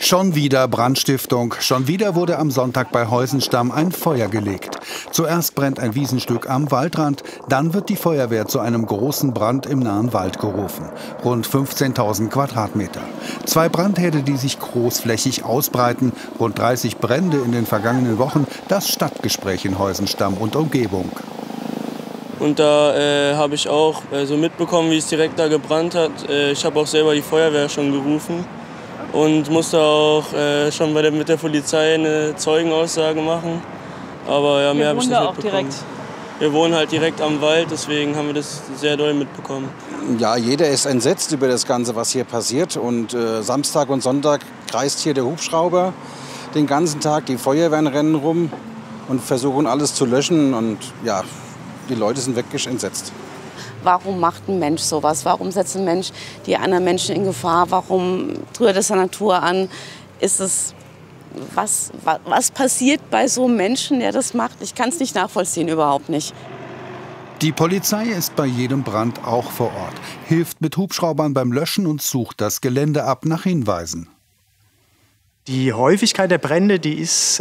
Schon wieder Brandstiftung. Schon wieder wurde am Sonntag bei Heusenstamm ein Feuer gelegt. Zuerst brennt ein Wiesenstück am Waldrand, dann wird die Feuerwehr zu einem großen Brand im nahen Wald gerufen. Rund 15.000 Quadratmeter. 2 Brandherde, die sich großflächig ausbreiten. Rund 30 Brände in den vergangenen Wochen. Das Stadtgespräch in Heusenstamm und Umgebung. Und da habe ich auch so mitbekommen, wie es direkt da gebrannt hat. Ich habe auch selber die Feuerwehr schon gerufen und musste auch schon mit der Polizei eine Zeugenaussage machen. Aber ja, mehr habe ich nicht mitbekommen. Wir wohnen halt direkt am Wald, deswegen haben wir das sehr doll mitbekommen. Ja, jeder ist entsetzt über das Ganze, was hier passiert. Und Samstag und Sonntag kreist hier der Hubschrauber den ganzen Tag. Die Feuerwehren rennen rum und versuchen alles zu löschen. Und ja, die Leute sind wirklich entsetzt. Warum macht ein Mensch sowas? Warum setzt ein Mensch die anderen Menschen in Gefahr? Warum rührt es der Natur an? Ist es, was passiert bei so einem Menschen, der das macht? Ich kann es nicht nachvollziehen, überhaupt nicht. Die Polizei ist bei jedem Brand auch vor Ort, hilft mit Hubschraubern beim Löschen und sucht das Gelände ab nach Hinweisen. Die Häufigkeit der Brände, die ist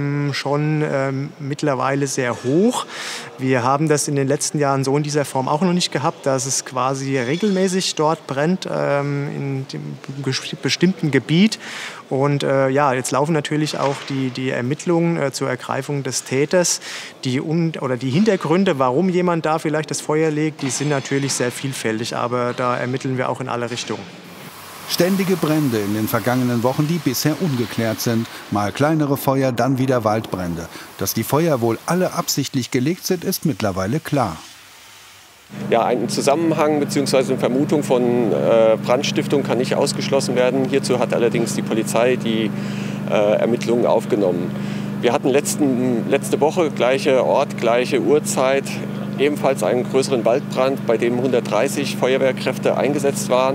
schon mittlerweile sehr hoch. Wir haben das in den letzten Jahren so in dieser Form auch noch nicht gehabt, dass es quasi regelmäßig dort brennt in dem bestimmten Gebiet. Und ja, jetzt laufen natürlich auch die Ermittlungen zur Ergreifung des Täters. Die Hintergründe, warum jemand da vielleicht das Feuer legt, die sind natürlich sehr vielfältig, aber da ermitteln wir auch in alle Richtungen. Ständige Brände in den vergangenen Wochen, die bisher ungeklärt sind. Mal kleinere Feuer, dann wieder Waldbrände. Dass die Feuer wohl alle absichtlich gelegt sind, ist mittlerweile klar. Ja, ein Zusammenhang bzw. eine Vermutung von Brandstiftung kann nicht ausgeschlossen werden. Hierzu hat allerdings die Polizei die Ermittlungen aufgenommen. Wir hatten letzte Woche, gleicher Ort, gleiche Uhrzeit, ebenfalls einen größeren Waldbrand, bei dem 130 Feuerwehrkräfte eingesetzt waren.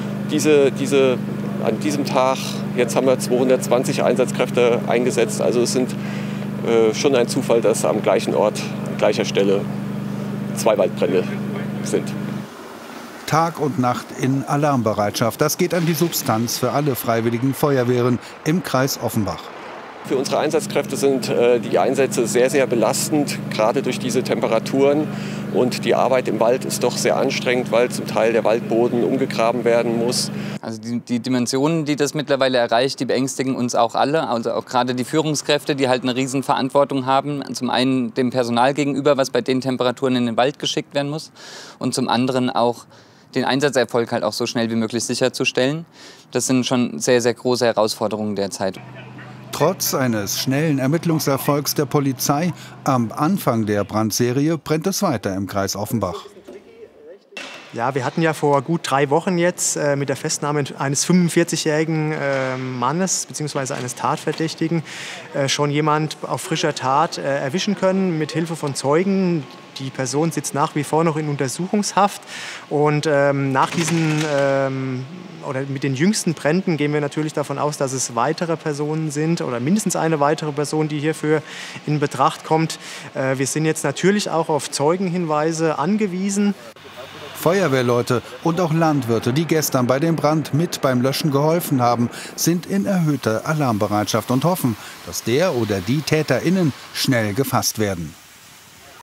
An diesem Tag, jetzt haben wir 220 Einsatzkräfte eingesetzt. Also es sind schon ein Zufall, dass am gleichen Ort, an gleicher Stelle 2 Waldbrände sind. Tag und Nacht in Alarmbereitschaft. Das geht an die Substanz für alle freiwilligen Feuerwehren im Kreis Offenbach. Für unsere Einsatzkräfte sind die Einsätze sehr, sehr belastend, gerade durch diese Temperaturen. Und die Arbeit im Wald ist doch sehr anstrengend, weil zum Teil der Waldboden umgegraben werden muss. Also die Dimensionen, die das mittlerweile erreicht, die beängstigen uns auch alle. Also auch gerade die Führungskräfte, die halt eine Riesenverantwortung haben. Zum einen dem Personal gegenüber, was bei den Temperaturen in den Wald geschickt werden muss. Und zum anderen auch den Einsatzerfolg halt auch so schnell wie möglich sicherzustellen. Das sind schon sehr, sehr große Herausforderungen derzeit. Trotz eines schnellen Ermittlungserfolgs der Polizei am Anfang der Brandserie brennt es weiter im Kreis Offenbach. Ja, wir hatten ja vor gut 3 Wochen jetzt mit der Festnahme eines 45-jährigen Mannes bzw. eines Tatverdächtigen schon jemand auf frischer Tat erwischen können mit Hilfe von Zeugen. Die Person sitzt nach wie vor noch in Untersuchungshaft und nach diesen oder mit den jüngsten Bränden gehen wir natürlich davon aus, dass es weitere Personen sind oder mindestens eine weitere Person, die hierfür in Betracht kommt. Wir sind jetzt natürlich auch auf Zeugenhinweise angewiesen. Feuerwehrleute und auch Landwirte, die gestern bei dem Brand mit beim Löschen geholfen haben, sind in erhöhter Alarmbereitschaft und hoffen, dass der oder die TäterInnen schnell gefasst werden.